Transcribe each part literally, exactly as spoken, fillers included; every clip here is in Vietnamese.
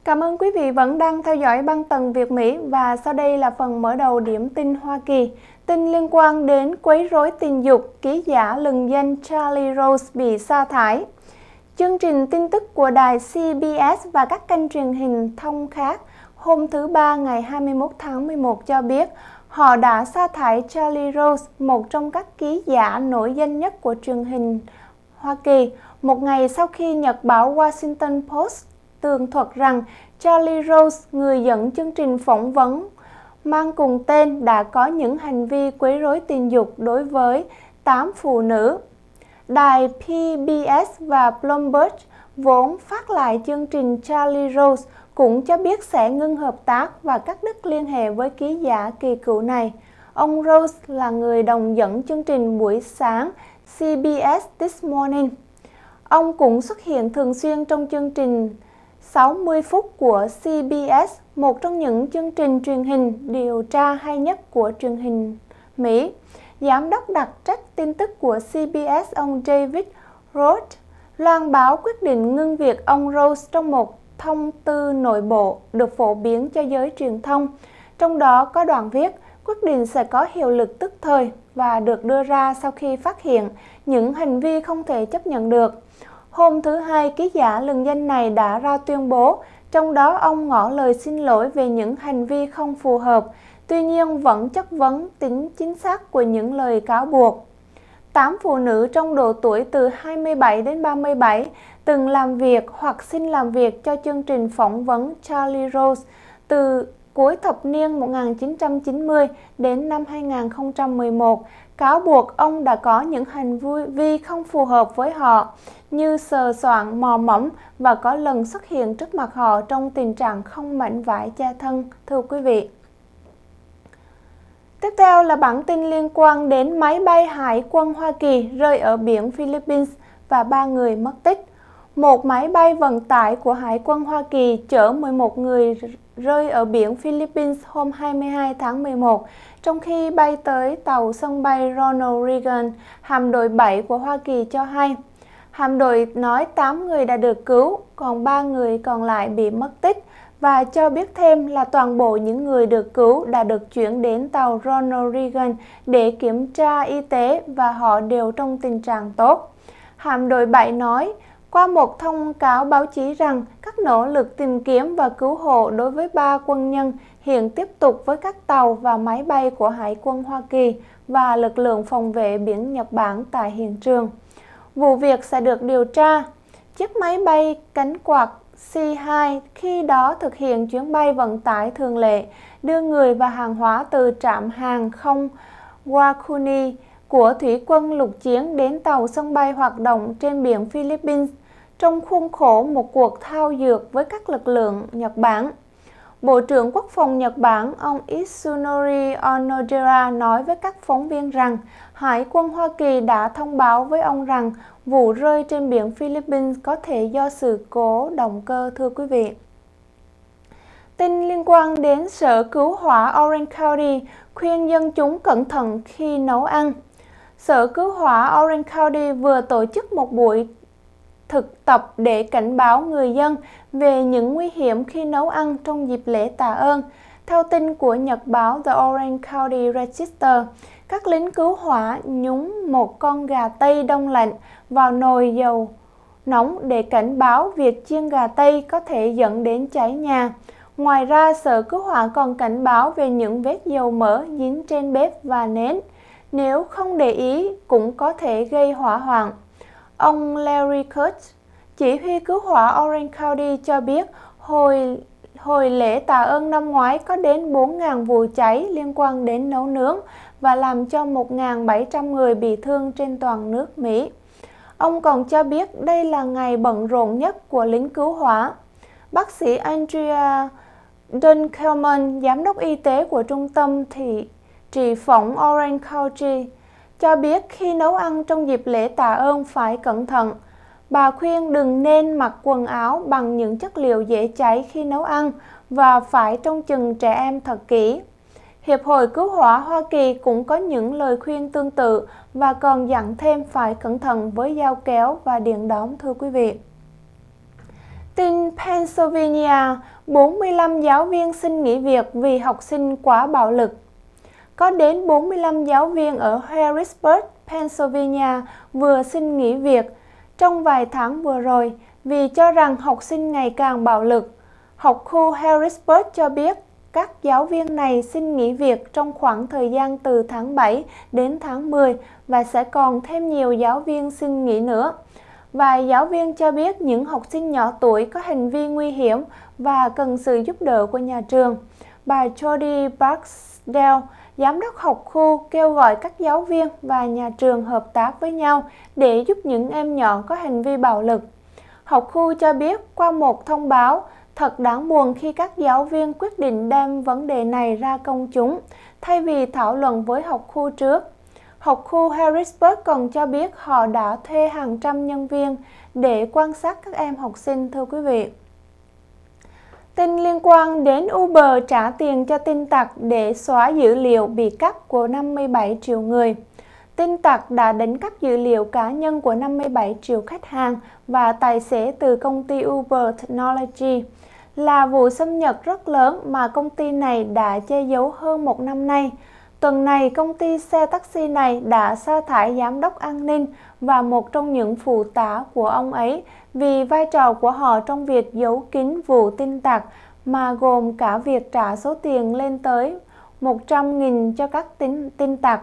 Cảm ơn quý vị vẫn đang theo dõi băng tần Việt Mỹ và sau đây là phần mở đầu điểm tin Hoa Kỳ. Tin liên quan đến quấy rối tình dục, ký giả lừng danh Charlie Rose bị sa thải. Chương trình tin tức của đài xê bê ét và các kênh truyền hình thông khác hôm thứ Ba ngày hai mươi mốt tháng mười một cho biết họ đã sa thải Charlie Rose, một trong các ký giả nổi danh nhất của truyền hình Hoa Kỳ, một ngày sau khi nhật báo Washington Post tường thuật rằng Charlie Rose, người dẫn chương trình phỏng vấn mang cùng tên, đã có những hành vi quấy rối tình dục đối với tám phụ nữ. Đài pê bê ét và Bloomberg vốn phát lại chương trình Charlie Rose cũng cho biết sẽ ngưng hợp tác và cắt đứt liên hệ với ký giả kỳ cựu này. Ông Rose là người đồng dẫn chương trình buổi sáng xê bê ét This Morning. Ông cũng xuất hiện thường xuyên trong chương trình sáu mươi phút của xê bê ét, một trong những chương trình truyền hình điều tra hay nhất của truyền hình Mỹ. Giám đốc đặc trách tin tức của xê bê ét ông David Roth loan báo quyết định ngưng việc ông Rose trong một thông tư nội bộ được phổ biến cho giới truyền thông. Trong đó có đoạn viết, quyết định sẽ có hiệu lực tức thời và được đưa ra sau khi phát hiện những hành vi không thể chấp nhận được. Hôm thứ Hai, ký giả lừng danh này đã ra tuyên bố, trong đó ông ngỏ lời xin lỗi về những hành vi không phù hợp, tuy nhiên vẫn chất vấn tính chính xác của những lời cáo buộc. Tám phụ nữ trong độ tuổi từ hai mươi bảy đến ba mươi bảy từng làm việc hoặc xin làm việc cho chương trình phỏng vấn Charlie Rose từ cuối thập niên một nghìn chín trăm chín mươi đến năm hai nghìn không trăm mười một, cáo buộc ông đã có những hành vi không phù hợp với họ, như sờ soạng, mò mẫm và có lần xuất hiện trước mặt họ trong tình trạng không mảnh vải che thân, thưa quý vị. Tiếp theo là bản tin liên quan đến máy bay Hải quân Hoa Kỳ rơi ở biển Philippines và ba người mất tích. Một máy bay vận tải của Hải quân Hoa Kỳ chở mười một người rơi ở biển Philippines hôm hai mươi hai tháng mười một, trong khi bay tới tàu sân bay Ronald Reagan. Hạm đội bảy của Hoa Kỳ cho hay, hạm đội nói tám người đã được cứu, còn ba người còn lại bị mất tích, và cho biết thêm là toàn bộ những người được cứu đã được chuyển đến tàu Ronald Reagan để kiểm tra y tế và họ đều trong tình trạng tốt. Hạm đội bảy nói qua một thông cáo báo chí rằng các nỗ lực tìm kiếm và cứu hộ đối với ba quân nhân hiện tiếp tục với các tàu và máy bay của Hải quân Hoa Kỳ và lực lượng phòng vệ biển Nhật Bản tại hiện trường. Vụ việc sẽ được điều tra. Chiếc máy bay cánh quạt C hai khi đó thực hiện chuyến bay vận tải thường lệ đưa người và hàng hóa từ trạm hàng không Wakuni của Thủy quân lục chiến đến tàu sân bay hoạt động trên biển Philippines trong khuôn khổ một cuộc thao dượt với các lực lượng Nhật Bản. Bộ trưởng Quốc phòng Nhật Bản ông Itsunori Onodera nói với các phóng viên rằng Hải quân Hoa Kỳ đã thông báo với ông rằng vụ rơi trên biển Philippines có thể do sự cố động cơ, thưa quý vị. Tin liên quan đến Sở Cứu hỏa Orange County khuyên dân chúng cẩn thận khi nấu ăn. Sở Cứu hỏa Orange County vừa tổ chức một buổi thực tập để cảnh báo người dân về những nguy hiểm khi nấu ăn trong dịp lễ Tạ ơn. Theo tin của nhật báo The Orange County Register, các lính cứu hỏa nhúng một con gà Tây đông lạnh vào nồi dầu nóng để cảnh báo việc chiên gà Tây có thể dẫn đến cháy nhà. Ngoài ra, Sở Cứu hỏa còn cảnh báo về những vết dầu mỡ dính trên bếp và nến. Nếu không để ý, cũng có thể gây hỏa hoạn. Ông Larry Kurtz, chỉ huy cứu hỏa Orange County cho biết hồi, hồi lễ Tạ ơn năm ngoái có đến bốn nghìn vụ cháy liên quan đến nấu nướng và làm cho một nghìn bảy trăm người bị thương trên toàn nước Mỹ. Ông còn cho biết đây là ngày bận rộn nhất của lính cứu hỏa. Bác sĩ Andrea Dunkelman, giám đốc y tế của trung tâm thị trị phỏng Orange County, cho biết khi nấu ăn trong dịp lễ Tạ ơn phải cẩn thận. Bà khuyên đừng nên mặc quần áo bằng những chất liệu dễ cháy khi nấu ăn và phải trông chừng trẻ em thật kỹ. Hiệp hội Cứu hỏa Hoa Kỳ cũng có những lời khuyên tương tự và còn dặn thêm phải cẩn thận với dao kéo và điện đóm, thưa quý vị. Tin Pennsylvania, bốn mươi lăm giáo viên xin nghỉ việc vì học sinh quá bạo lực. Có đến bốn mươi lăm giáo viên ở Harrisburg, Pennsylvania vừa xin nghỉ việc trong vài tháng vừa rồi vì cho rằng học sinh ngày càng bạo lực. Học khu Harrisburg cho biết các giáo viên này xin nghỉ việc trong khoảng thời gian từ tháng bảy đến tháng mười và sẽ còn thêm nhiều giáo viên xin nghỉ nữa. Vài giáo viên cho biết những học sinh nhỏ tuổi có hành vi nguy hiểm và cần sự giúp đỡ của nhà trường. Bà Jody Barksdale, giám đốc học khu, kêu gọi các giáo viên và nhà trường hợp tác với nhau để giúp những em nhỏ có hành vi bạo lực. Học khu cho biết qua một thông báo, thật đáng buồn khi các giáo viên quyết định đem vấn đề này ra công chúng, thay vì thảo luận với học khu trước. Học khu Harrisburg còn cho biết họ đã thuê hàng trăm nhân viên để quan sát các em học sinh, thưa quý vị. Tin liên quan đến Uber trả tiền cho tin tặc để xóa dữ liệu bị cắp của năm mươi bảy triệu người. Tin tặc đã đánh cắp dữ liệu cá nhân của năm mươi bảy triệu khách hàng và tài xế từ công ty Uber Technology. Là vụ xâm nhập rất lớn mà công ty này đã che giấu hơn một năm nay. Tuần này, công ty xe taxi này đã sa thải giám đốc an ninh và một trong những phụ tá của ông ấy vì vai trò của họ trong việc giấu kín vụ tin tặc, mà gồm cả việc trả số tiền lên tới một trăm nghìn cho các tin, tin tặc.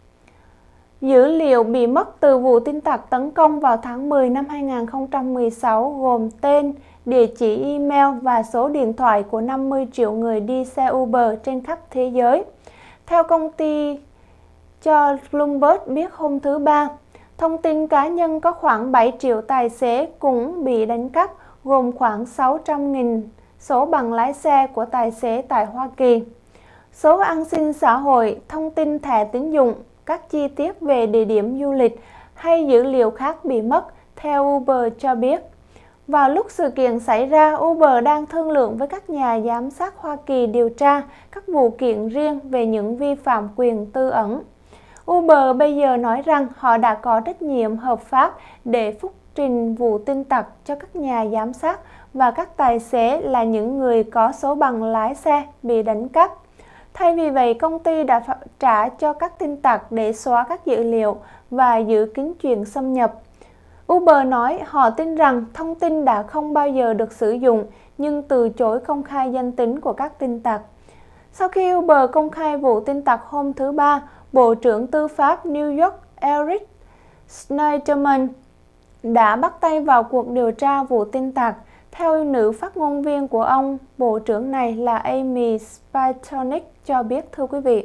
Dữ liệu bị mất từ vụ tin tặc tấn công vào tháng mười năm hai nghìn không trăm mười sáu gồm tên, địa chỉ email và số điện thoại của năm mươi triệu người đi xe Uber trên khắp thế giới. Theo công ty cho Bloomberg biết hôm thứ Ba, thông tin cá nhân có khoảng bảy triệu tài xế cũng bị đánh cắp, gồm khoảng sáu trăm nghìn số bằng lái xe của tài xế tại Hoa Kỳ. Số an sinh xã hội, thông tin thẻ tín dụng, các chi tiết về địa điểm du lịch hay dữ liệu khác bị mất, theo Uber cho biết. Vào lúc sự kiện xảy ra, Uber đang thương lượng với các nhà giám sát Hoa Kỳ điều tra các vụ kiện riêng về những vi phạm quyền tư ẩn. Uber bây giờ nói rằng họ đã có trách nhiệm hợp pháp để phúc trình vụ tin tặc cho các nhà giám sát và các tài xế là những người có số bằng lái xe bị đánh cắp. Thay vì vậy, công ty đã trả cho các tin tặc để xóa các dữ liệu và giữ kín chuyện xâm nhập. Uber nói họ tin rằng thông tin đã không bao giờ được sử dụng, nhưng từ chối công khai danh tính của các tin tặc. Sau khi Uber công khai vụ tin tặc hôm thứ Ba, Bộ trưởng Tư pháp New York Eric Schneiderman đã bắt tay vào cuộc điều tra vụ tin tặc. Theo nữ phát ngôn viên của ông, Bộ trưởng này là Amy Spytonic cho biết, thưa quý vị.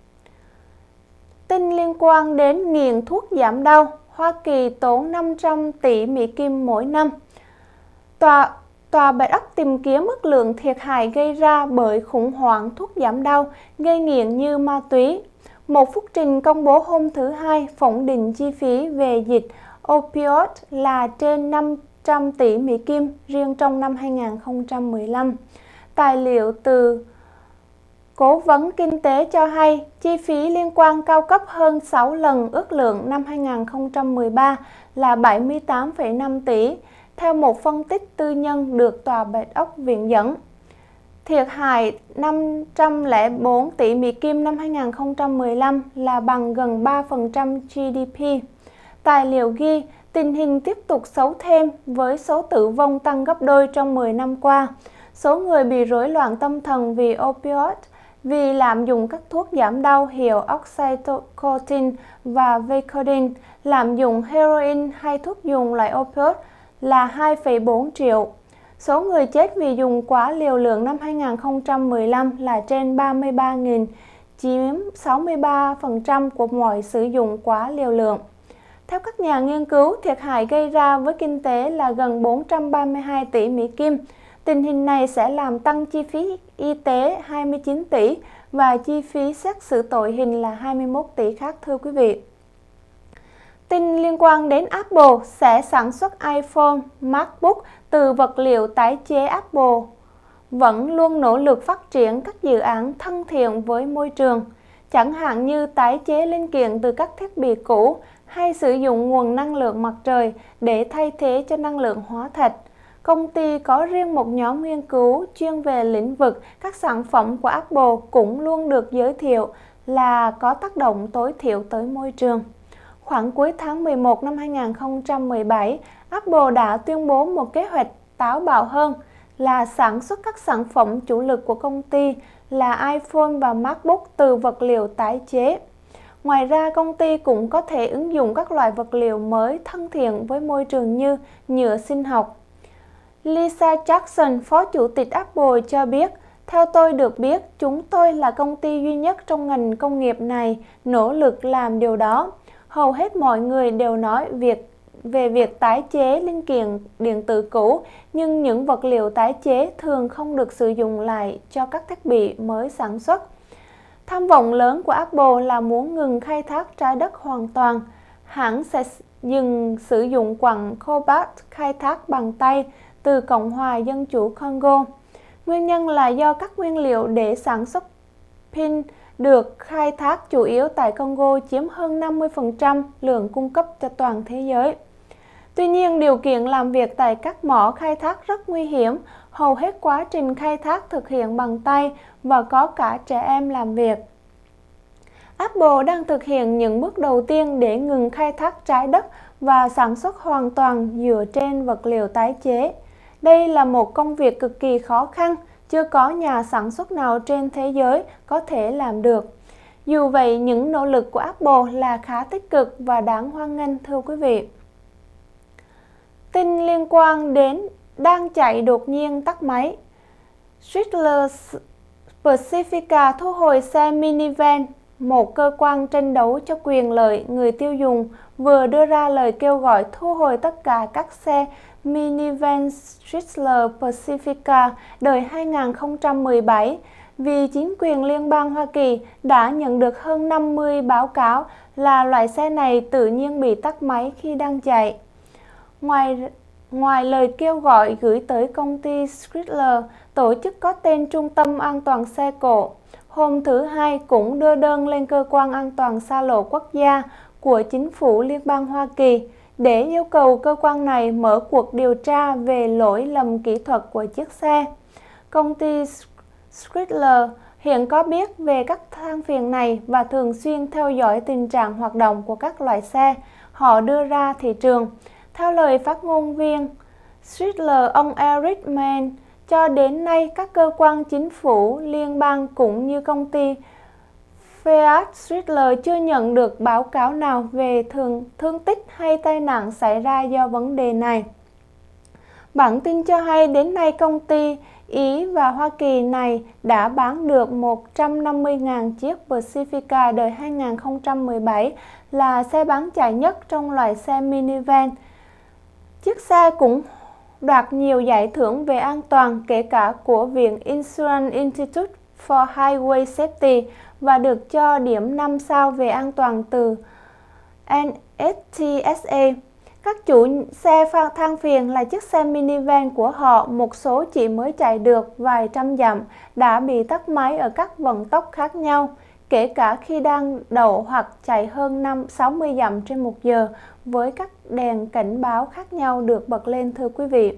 Tin liên quan đến nghiện thuốc giảm đau, Hoa Kỳ tốn năm trăm tỷ Mỹ Kim mỗi năm. Tòa, tòa Bạch Ốc tìm kiếm mức lượng thiệt hại gây ra bởi khủng hoảng thuốc giảm đau gây nghiện như ma túy. Một phúc trình công bố hôm thứ Hai phỏng định chi phí về dịch opioid là trên năm trăm tỷ Mỹ Kim riêng trong năm hai nghìn không trăm mười lăm. Tài liệu từ Cố vấn Kinh tế cho hay chi phí liên quan cao cấp hơn sáu lần ước lượng năm hai nghìn không trăm mười ba là bảy mươi tám phẩy năm tỷ, theo một phân tích tư nhân được Tòa Bạch Ốc viện dẫn. Thiệt hại năm trăm lẻ bốn tỷ Mỹ Kim năm hai nghìn không trăm mười lăm là bằng gần ba phần trăm giê đê pê. Tài liệu ghi tình hình tiếp tục xấu thêm với số tử vong tăng gấp đôi trong mười năm qua. Số người bị rối loạn tâm thần vì opioid, vì lạm dụng các thuốc giảm đau hiệu oxytocin và Vicodin, lạm dụng heroin hay thuốc dùng loại opioid là hai phẩy bốn triệu. Số người chết vì dùng quá liều lượng năm hai nghìn không trăm mười lăm là trên ba mươi ba nghìn, chiếm sáu mươi ba phần trăm của mọi sử dụng quá liều lượng. Theo các nhà nghiên cứu, thiệt hại gây ra với kinh tế là gần bốn trăm ba mươi hai tỷ Mỹ Kim. Tình hình này sẽ làm tăng chi phí y tế hai mươi chín tỷ và chi phí xét xử tội hình là hai mươi mốt tỷ khác, thưa quý vị. Tin liên quan đến Apple sẽ sản xuất iPhone, MacBook từ vật liệu tái chế. Apple vẫn luôn nỗ lực phát triển các dự án thân thiện với môi trường, chẳng hạn như tái chế linh kiện từ các thiết bị cũ hay sử dụng nguồn năng lượng mặt trời để thay thế cho năng lượng hóa thạch. công ty có riêng một nhóm nghiên cứu chuyên về lĩnh vực các sản phẩm của Apple cũng luôn được giới thiệu là có tác động tối thiểu tới môi trường. Khoảng cuối tháng mười một năm hai nghìn không trăm mười bảy, Apple đã tuyên bố một kế hoạch táo bạo hơn là sản xuất các sản phẩm chủ lực của công ty là iPhone và MacBook từ vật liệu tái chế. Ngoài ra, công ty cũng có thể ứng dụng các loại vật liệu mới thân thiện với môi trường như nhựa sinh học. Lisa Jackson, phó chủ tịch Apple cho biết, theo tôi được biết, chúng tôi là công ty duy nhất trong ngành công nghiệp này nỗ lực làm điều đó. Hầu hết mọi người đều nói việc về việc tái chế linh kiện điện tử cũ, nhưng những vật liệu tái chế thường không được sử dụng lại cho các thiết bị mới sản xuất. Tham vọng lớn của Apple là muốn ngừng khai thác trái đất hoàn toàn. Hãng sẽ dừng sử dụng quặng cobalt khai thác bằng tay từ Cộng hòa Dân chủ Congo. Nguyên nhân là do các nguyên liệu để sản xuất pin được khai thác chủ yếu tại Congo chiếm hơn năm mươi phần trăm lượng cung cấp cho toàn thế giới. Tuy nhiên, điều kiện làm việc tại các mỏ khai thác rất nguy hiểm, hầu hết quá trình khai thác thực hiện bằng tay và có cả trẻ em làm việc. Apple đang thực hiện những bước đầu tiên để ngừng khai thác trái đất và sản xuất hoàn toàn dựa trên vật liệu tái chế. Đây là một công việc cực kỳ khó khăn, chưa có nhà sản xuất nào trên thế giới có thể làm được. Dù vậy, những nỗ lực của Apple là khá tích cực và đáng hoan nghênh, thưa quý vị. Tin liên quan đến đang chạy đột nhiên tắt máy. Chrysler Pacifica thu hồi xe minivan. Một cơ quan tranh đấu cho quyền lợi người tiêu dùng vừa đưa ra lời kêu gọi thu hồi tất cả các xe minivan Chrysler Pacifica đời hai nghìn không trăm mười bảy vì chính quyền liên bang Hoa Kỳ đã nhận được hơn năm mươi báo cáo là loại xe này tự nhiên bị tắt máy khi đang chạy. Ngoài, ngoài lời kêu gọi gửi tới công ty Chrysler, tổ chức có tên Trung tâm An toàn xe cộ hôm thứ Hai cũng đưa đơn lên Cơ quan An toàn xa lộ quốc gia của chính phủ Liên bang Hoa Kỳ để yêu cầu cơ quan này mở cuộc điều tra về lỗi lầm kỹ thuật của chiếc xe. Công ty Chrysler hiện có biết về các than phiền này và thường xuyên theo dõi tình trạng hoạt động của các loại xe họ đưa ra thị trường. Theo lời phát ngôn viên Chrysler, ông Eric Mann, cho đến nay các cơ quan chính phủ liên bang cũng như công ty Fiat Chrysler chưa nhận được báo cáo nào về thương, thương tích hay tai nạn xảy ra do vấn đề này. Bản tin cho hay đến nay công ty Ý và Hoa Kỳ này đã bán được một trăm năm mươi nghìn chiếc Pacifica đời hai nghìn không trăm mười bảy, là xe bán chạy nhất trong loại xe minivan. Chiếc xe cũng đoạt nhiều giải thưởng về an toàn, kể cả của Viện Insurance Institute for Highway Safety, và được cho điểm năm sao về an toàn từ N S T S A. Các chủ xe than phiền là chiếc xe minivan của họ, một số chỉ mới chạy được vài trăm dặm, đã bị tắt máy ở các vận tốc khác nhau, kể cả khi đang đậu hoặc chạy hơn năm sáu mươi dặm trên một giờ, với các đèn cảnh báo khác nhau được bật lên, thưa quý vị.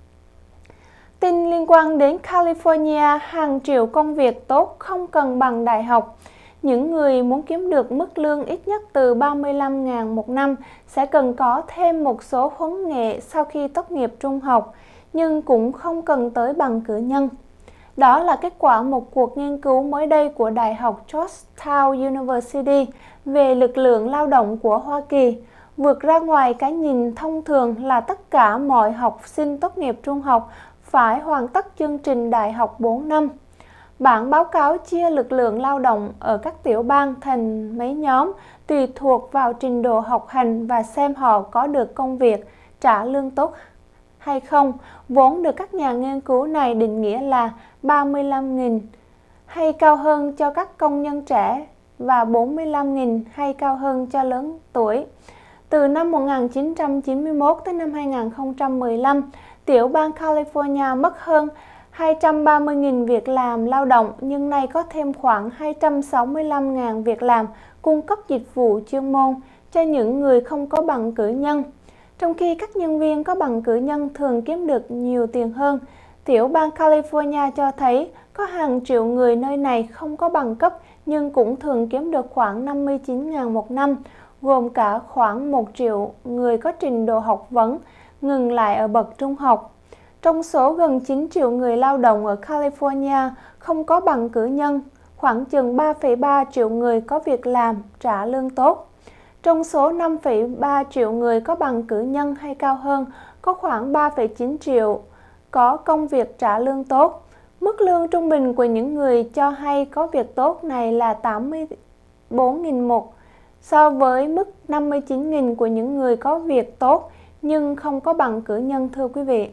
Tin liên quan đến California, hàng triệu công việc tốt không cần bằng đại học. Những người muốn kiếm được mức lương ít nhất từ ba mươi lăm nghìn một năm sẽ cần có thêm một số huấn nghệ sau khi tốt nghiệp trung học, nhưng cũng không cần tới bằng cử nhân. Đó là kết quả một cuộc nghiên cứu mới đây của Đại học Georgetown University về lực lượng lao động của Hoa Kỳ, vượt ra ngoài cái nhìn thông thường là tất cả mọi học sinh tốt nghiệp trung học phải hoàn tất chương trình đại học bốn năm. Bản báo cáo chia lực lượng lao động ở các tiểu bang thành mấy nhóm tùy thuộc vào trình độ học hành và xem họ có được công việc trả lương tốt hay không, vốn được các nhà nghiên cứu này định nghĩa là ba mươi lăm nghìn hay cao hơn cho các công nhân trẻ và bốn mươi lăm nghìn hay cao hơn cho lớn tuổi. Từ năm một nghìn chín trăm chín mươi mốt tới năm hai nghìn không trăm mười lăm, tiểu bang California mất hơn hai trăm ba mươi nghìn việc làm lao động, nhưng nay có thêm khoảng hai trăm sáu mươi lăm nghìn việc làm cung cấp dịch vụ chuyên môn cho những người không có bằng cử nhân. trong khi các nhân viên có bằng cử nhân thường kiếm được nhiều tiền hơn. Tiểu bang California cho thấy có hàng triệu người nơi này không có bằng cấp nhưng cũng thường kiếm được khoảng năm mươi chín nghìn một năm, gồm cả khoảng một triệu người có trình độ học vấn ngừng lại ở bậc trung học. Trong số gần chín triệu người lao động ở California không có bằng cử nhân, khoảng chừng ba phẩy ba triệu người có việc làm trả lương tốt. Trong số năm phẩy ba triệu người có bằng cử nhân hay cao hơn, có khoảng ba phẩy chín triệu có công việc trả lương tốt. Mức lương trung bình của những người cho hay có việc tốt này là tám mươi bốn nghìn một so với mức năm mươi chín nghìn của những người có việc tốt nhưng không có bằng cử nhân, thưa quý vị.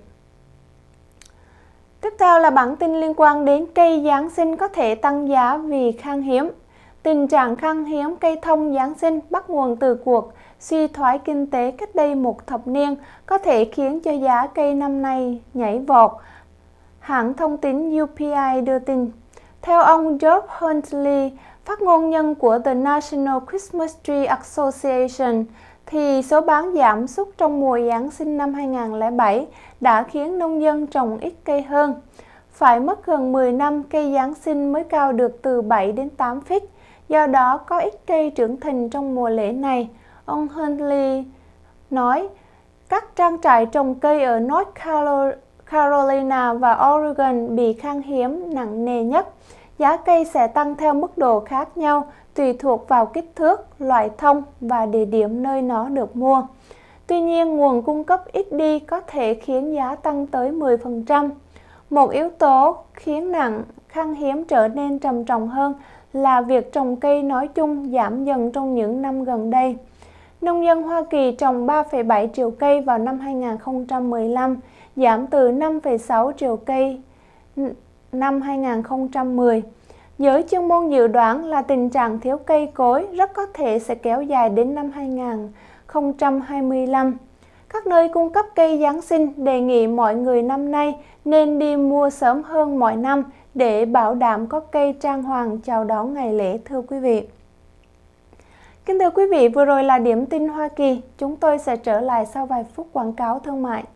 Tiếp theo là bản tin liên quan đến cây Giáng sinh có thể tăng giá vì khan hiếm. Tình trạng khan hiếm cây thông Giáng sinh bắt nguồn từ cuộc suy thoái kinh tế cách đây một thập niên có thể khiến cho giá cây năm nay nhảy vọt, hãng thông tín U P I đưa tin. Theo ông Job Huntley, phát ngôn nhân của The National Christmas Tree Association, thì số bán giảm sút trong mùa Giáng sinh năm hai nghìn không trăm lẻ bảy đã khiến nông dân trồng ít cây hơn. Phải mất gần mười năm cây Giáng sinh mới cao được từ bảy đến tám feet, do đó có ít cây trưởng thành trong mùa lễ này. Ông Huntley nói, các trang trại trồng cây ở North Carolina và Oregon bị khan hiếm nặng nề nhất. Giá cây sẽ tăng theo mức độ khác nhau tùy thuộc vào kích thước, loại thông và địa điểm nơi nó được mua. Tuy nhiên, nguồn cung cấp ít đi có thể khiến giá tăng tới mười phần trăm. Một yếu tố khiến nạn khan hiếm trở nên trầm trọng hơn là việc trồng cây nói chung giảm dần trong những năm gần đây. Nông dân Hoa Kỳ trồng ba phẩy bảy triệu cây vào năm hai nghìn không trăm mười lăm, giảm từ năm phẩy sáu triệu cây năm hai nghìn không trăm mười. Giới chuyên môn dự đoán là tình trạng thiếu cây cối rất có thể sẽ kéo dài đến năm hai nghìn không trăm hai mươi lăm. Các nơi cung cấp cây Giáng sinh đề nghị mọi người năm nay nên đi mua sớm hơn mọi năm để bảo đảm có cây trang hoàng chào đón ngày lễ, thưa quý vị. Kính thưa quý vị, vừa rồi là điểm tin Hoa Kỳ. Chúng tôi sẽ trở lại sau vài phút quảng cáo thương mại.